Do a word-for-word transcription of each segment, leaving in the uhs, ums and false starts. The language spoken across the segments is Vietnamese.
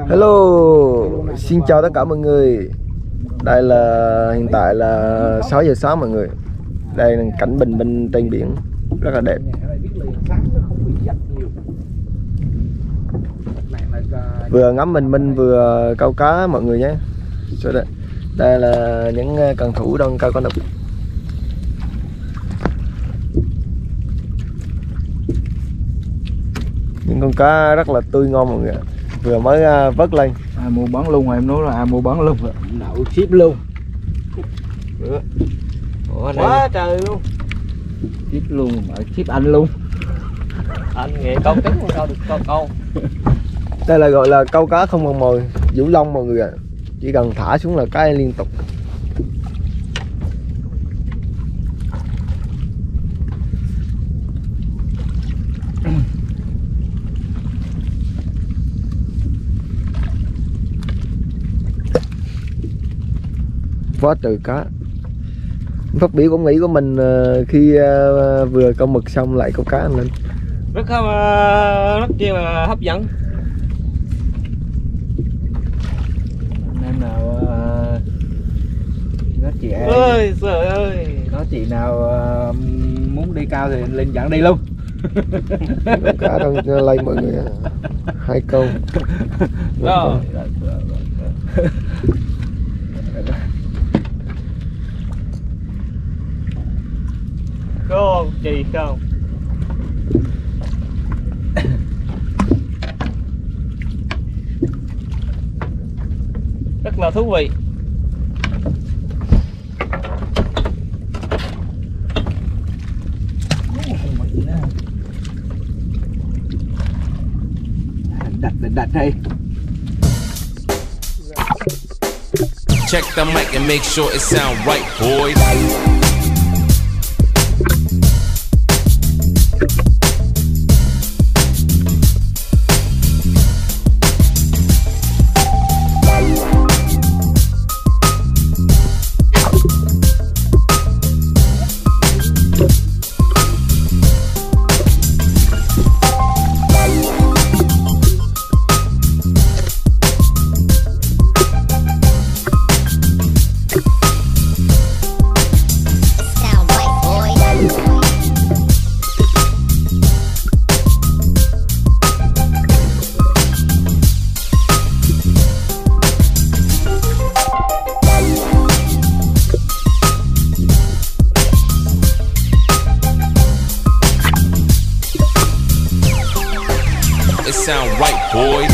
Hello, xin chào tất cả mọi người. Đây là hiện tại là sáu giờ sáng mọi người. Đây là cảnh bình minh trên biển rất là đẹp. Vừa ngắm bình minh vừa câu cá mọi người nhé. Đây, đây là những cần thủ đang câu cá đực. Những con cá rất là tươi ngon mọi người, vừa mới vớt lên. À, mua bán luôn rồi, em nói là à, mua bán luôn rồi. Đậu ship luôn. Ủa, quá trời luôn. Ship luôn, mà ship anh luôn. Anh nghề câu tính không sao được câu câu. Đây là gọi là câu cá không còn mồi, Vũ Long mọi người ạ. À. Chỉ cần thả xuống là cái liên tục. Quá trời cá. Phát biểu của nghĩ của mình khi vừa câu mực xong lại câu cá lên rất rất chi là hấp dẫn. Anh em nào có chị em ơi trời ơi, có chị nào muốn đi cao thì lên dẫn đi luôn. Cá đang lên mọi người, hai câu rồi. Có gì không? Rất là thú vị. Đặt đặt đây. Check the mic and make sure it sound right, boys. It sound right, boys.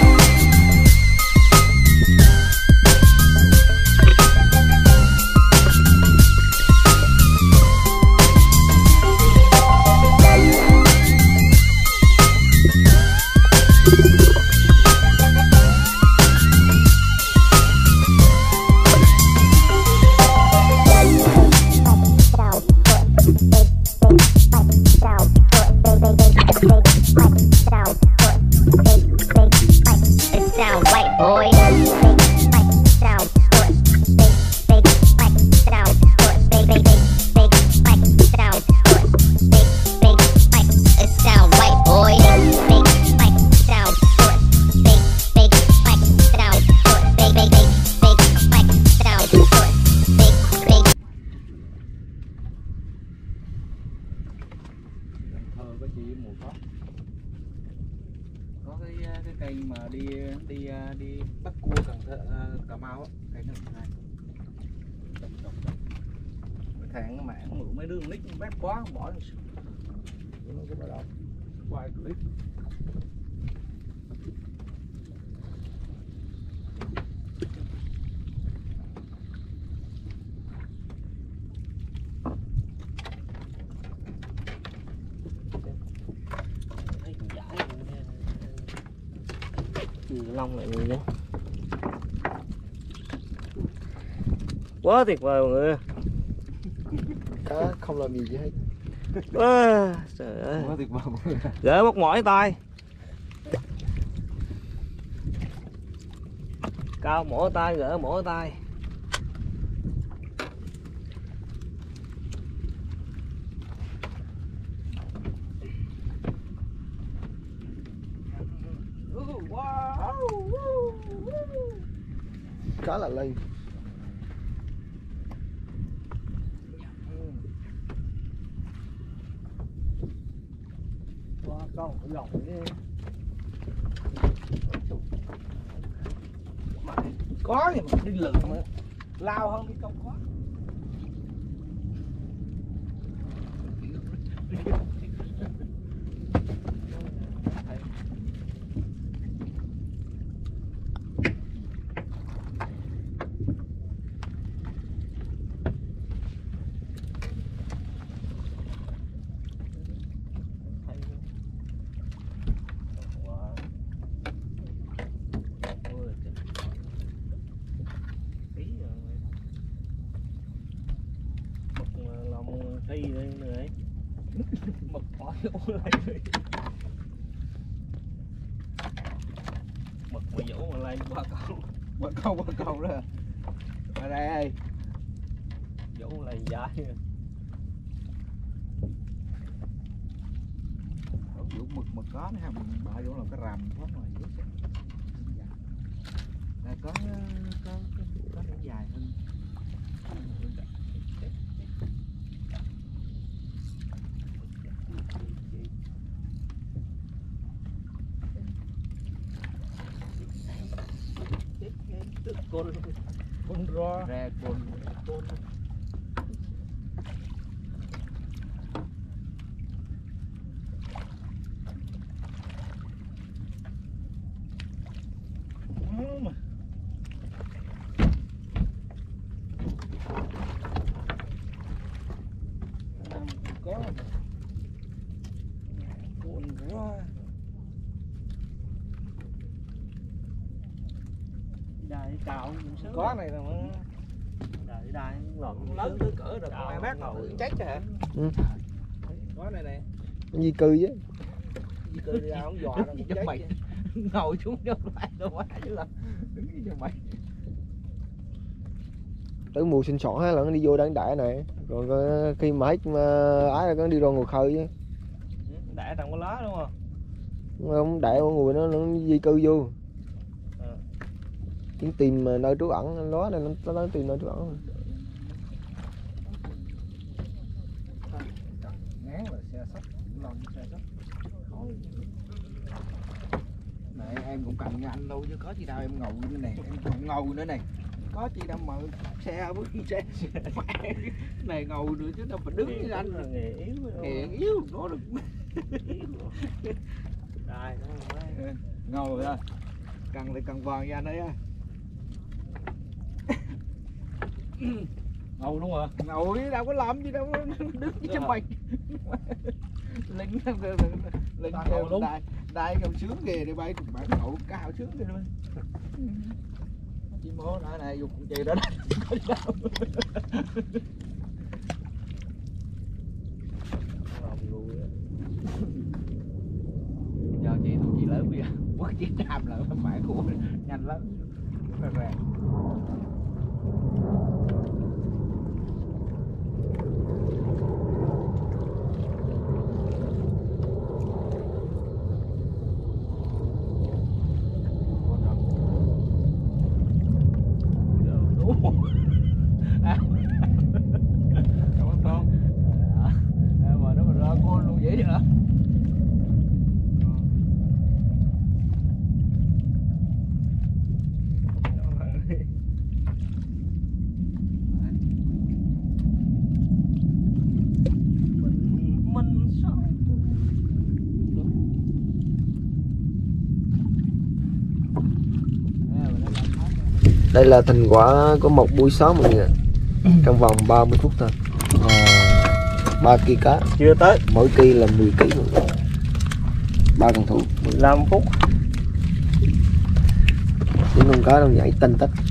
Có chị mùa có có cái cái kênh mà đi đi đi bắt cua Cần Thơ, Cà Mau á, cái này thằng cái mạng mượn mấy đứa nick bác quá bỏ nó cái đó quay clip. Long lại người nhé. Quá tuyệt vời mọi người. Cá không làm gì hết. À, trời ơi. Quá tuyệt vời mọi người. Gỡ một mỏi tay. Cao mỏi tay, gỡ mỏi tay. Wow. Cá là lên. Qua câu lỏng đi. Có nhưng mà đi lượn mà lao hơn cái câu có. Thi đây nữa mực bỏ vô lại mực mà vũ mà lên qua câu Qua câu qua câu đó. Ở đây vũ là dài. Có vụ mực mực có nữa ha, mình bạ vô là cái rầm quá mà dữ. Là có có có có điểm dài hơn. Con Con ro ra con con mà có con ro đài cào có này là đài đài lợn lớn tới cỡ được hai mét tự chết chứ hả? Ừ. Có này nè. Di cư chứ. Di cư đi ra không dọa đâu cũng chết mày. Ngồi xuống cho lại đâu quá chứ là đứng cho mày. Tới mùa sinh sọn hết là nó đi vô đáng đại này, rồi khi mà hết mà ái là nó đi ra ngồi khơi chứ. Đại trong có lá đúng không? Không đại con người nó nó di cư vô. À. Kiếm tìm nơi trú ẩn, đó này nó nó tìm nơi trú ẩn. Ngán là xe sắt, lòng xe sắt. Này em cũng cần anh đâu chứ có gì đâu, em ngồi nữa nè, em còn ngồi nữa nè. Có chi đâu mà xe với xe này ngồi nữa chứ đâu phải đứng như anh là nghề yếu nghề yếu nó được đài nó ngồi rồi cần lại cần vàng ra đấy á. ngầu đúng rồi, ngồi đâu có làm gì đâu, đứng cho mày lính lính kêu đai đai kêu sướng kìa đi bay bạn ngủ cao sướng kìa luôn. Chim mố nói này dùng con chì đó đó. Giờ chị tôi chị lớn bây giờ quất chiếc đam là phải của nhanh lắm rất là ràng. Đây là thành quả của một buổi sáng mọi người, trong vòng ba mươi phút thôi, ba ki cá chưa tới, mỗi ki là mười ki, ba cần thủ mười lăm phút. những con cá đâu nhảy tanh tách.